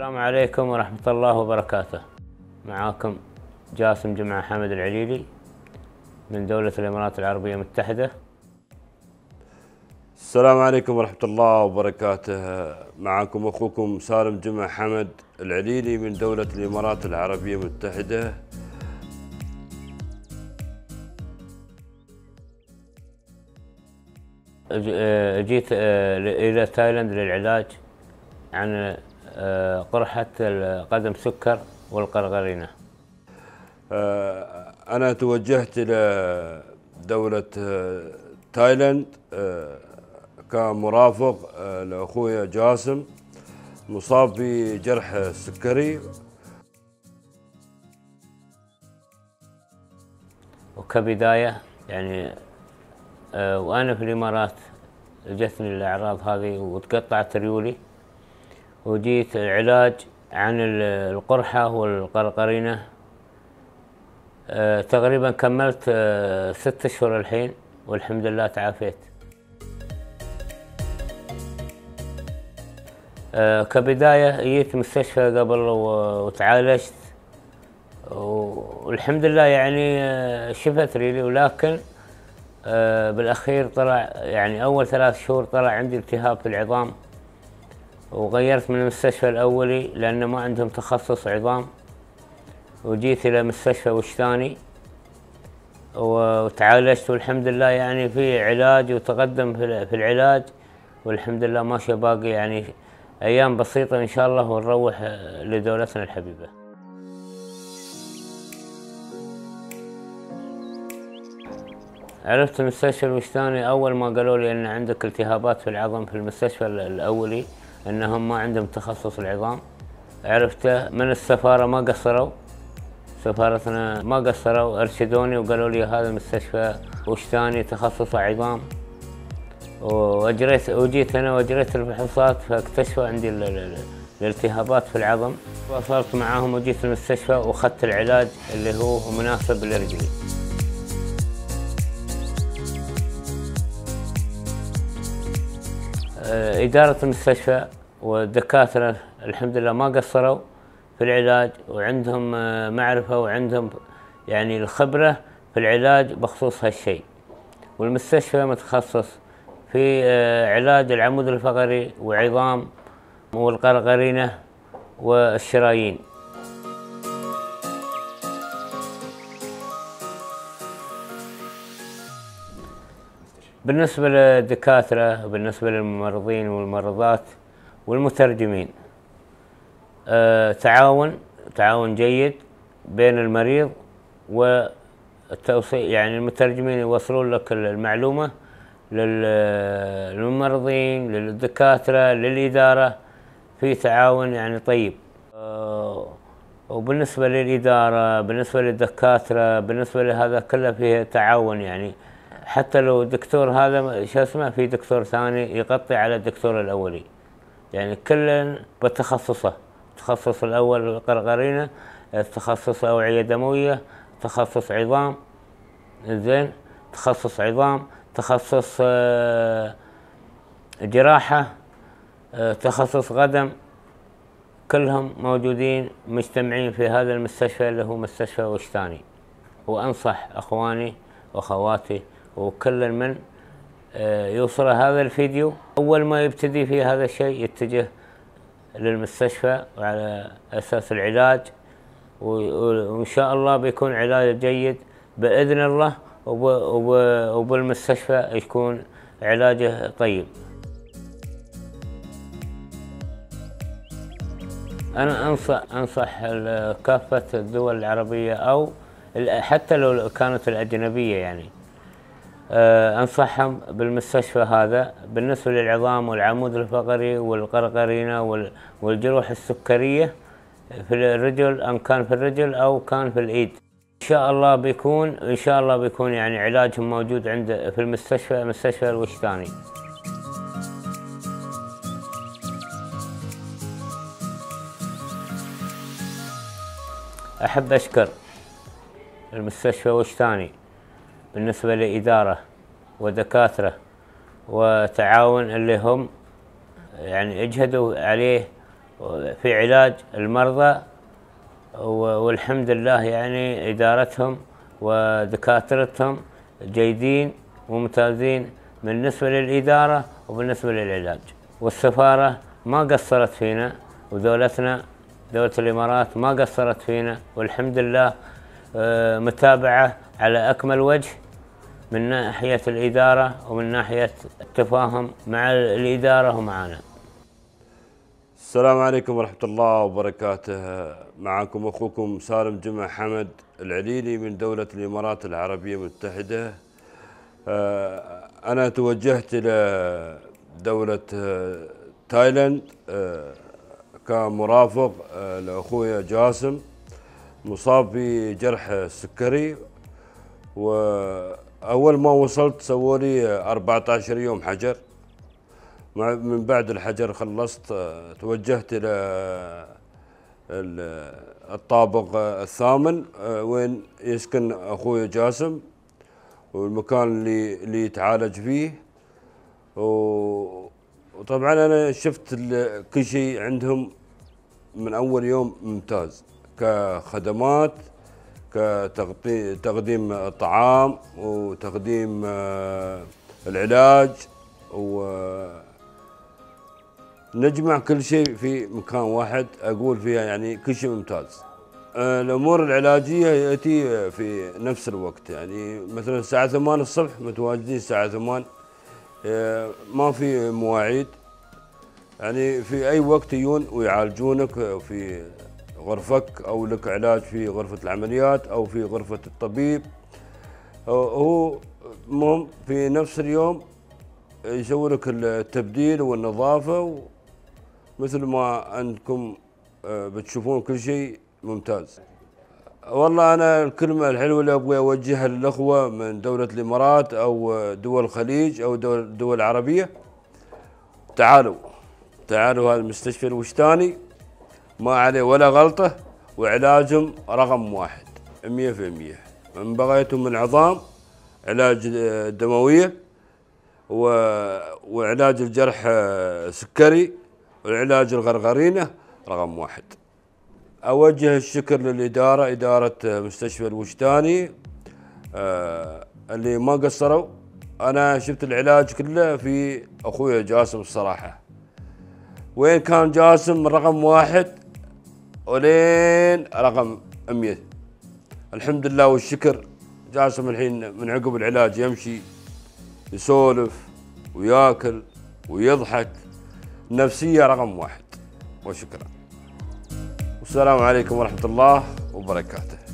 السلام عليكم ورحمة الله وبركاته. معاكم جاسم جمعة حمد العليلي من دولة الإمارات العربية المتحدة. السلام عليكم ورحمة الله وبركاته. معكم أخوكم سالم جمعة حمد العليلي من دولة الإمارات العربية المتحدة. جيت إلى تايلاند للعلاج عن قرحة قدم سكر والقرقرينة. أنا توجهت إلى دولة تايلاند كمرافق لأخويا جاسم مصاب بجرح سكري. وكبداية يعني وأنا في الإمارات جتني الأعراض هذه وتقطعت ريولي، وجيت العلاج عن القرحة والقرقرينة. تقريبا كملت 6 أشهر الحين والحمد لله تعافيت. كبداية جيت مستشفى قبل وتعالجت والحمد لله يعني شفت ريلي، ولكن بالأخير طلع يعني أول 3 شهور طلع عندي التهاب في العظام، وغيرت من المستشفى الأولي لأنه ما عندهم تخصص عظام، وجيت إلى مستشفى وشتاني وتعالجت والحمد لله يعني في علاج وتقدم في العلاج، والحمد لله ماشية باقي يعني أيام بسيطة إن شاء الله ونروح لدولتنا الحبيبة. عرفت المستشفى الوشتاني أول ما قالوا لي أن عندك التهابات في العظم في المستشفى الأولي، أنهم ما عندهم تخصص العظام. عرفته من السفارة، ما قصروا، سفارتنا ما قصروا، أرشدوني وقالوا لي هذا المستشفى وشتاني تخصصه عظام. وجيت أنا وأجريت الفحوصات فاكتشفوا عندي الالتهابات في العظم. تواصلت معاهم وجيت المستشفى وأخذت العلاج اللي هو مناسب لرجلي. إدارة المستشفى والدكاترة الحمد لله ما قصروا في العلاج، وعندهم معرفة وعندهم يعني الخبرة في العلاج بخصوص هالشيء. والمستشفى متخصص في علاج العمود الفقري وعظام والقرقرينة والشرايين. بالنسبة للدكاترة وبالنسبة للممرضين والممرضات والمترجمين، تعاون جيد بين المريض والتوصيل، يعني المترجمين يوصلون لك المعلومة للممرضين للدكاترة للإدارة، في تعاون يعني طيب. وبالنسبة للإدارة بالنسبة للدكاترة بالنسبة لهذا كله فيه تعاون، يعني حتى لو الدكتور هذا شو اسمه في دكتور ثاني يغطي على الدكتور الأولي، يعني كل بتخصصه. التخصص الأول القرقرينة، تخصص أوعية دموية، تخصص عظام، زين، تخصص عظام، تخصص جراحة، تخصص قدم، كلهم موجودين مجتمعين في هذا المستشفى اللي هو مستشفى وشتاني. وأنصح أخواني وأخواتي وكل من يوصل هذا الفيديو أول ما يبتدي في هذا الشيء يتجه للمستشفى وعلى أساس العلاج، وإن شاء الله بيكون علاج جيد بإذن الله، وبالمستشفى يكون علاجه طيب. أنا أنصح كافة الدول العربية أو حتى لو كانت الأجنبية، يعني أنصحهم بالمستشفى هذا بالنسبة للعظام والعمود الفقري والقرقرينة والجروح السكرية في الرجل، أن كان في الرجل أو كان في الإيد. إن شاء الله بيكون يعني علاجهم موجود عند في المستشفى، مستشفى الوشتاني. أحب أشكر المستشفى وشتاني بالنسبة لإدارة ودكاترة وتعاون اللي هم يعني اجهدوا عليه في علاج المرضى، والحمد لله يعني إدارتهم ودكاترتهم جيدين وممتازين بالنسبة للإدارة وبالنسبة للعلاج. والسفارة ما قصرت فينا، ودولتنا دولة الإمارات ما قصرت فينا، والحمد لله متابعة على أكمل وجه من ناحية الإدارة ومن ناحية التفاهم مع الإدارة ومعنا. السلام عليكم ورحمة الله وبركاته. معكم أخوكم سالم جمعة حمد العليلي من دولة الإمارات العربية المتحدة. أنا توجهت إلى دولة تايلاند كمرافق لأخويا جاسم مصاب بجرح سكري، وأول ما وصلت سووا لي 14 يوم حجر. من بعد الحجر خلصت توجهت إلى الطابق الثامن وين يسكن أخوي جاسم والمكان اللي يتعالج فيه. وطبعا أنا شفت كل شيء عندهم من أول يوم ممتاز، كخدمات، كتقديم الطعام وتقديم العلاج، ونجمع كل شيء في مكان واحد أقول فيها يعني كل شيء ممتاز. الأمور العلاجية يأتي في نفس الوقت، يعني مثلا الساعة 8 الصبح متواجدين الساعة 8، ما في مواعيد، يعني في أي وقت يجون ويعالجونك في غرفك، أو لك علاج في غرفة العمليات أو في غرفة الطبيب. هو مهم في نفس اليوم يسوي لك التبديل والنظافة، مثل ما أنكم بتشوفون كل شيء ممتاز. والله أنا الكلمة الحلوة اللي أبغى أوجهها للأخوة من دولة الإمارات أو دول الخليج أو دول العربية، تعالوا هذا المستشفى الوشتاني ما عليه ولا غلطة، وعلاجهم رقم 1 100%. من بغيتم من عظام، علاج دموية، وعلاج الجرح سكري، والعلاج الغرغرينة رقم 1. أوجه الشكر للإدارة، إدارة مستشفى الوشتاني اللي ما قصروا. أنا شفت العلاج كله في أخويا جاسم الصراحة، وين كان جاسم من رقم 1 ولين رقم 100. الحمد لله والشكر. جاسم الحين من عقب العلاج يمشي، يسولف وياكل ويضحك، نفسية رقم 1. وشكرا، والسلام عليكم ورحمة الله وبركاته.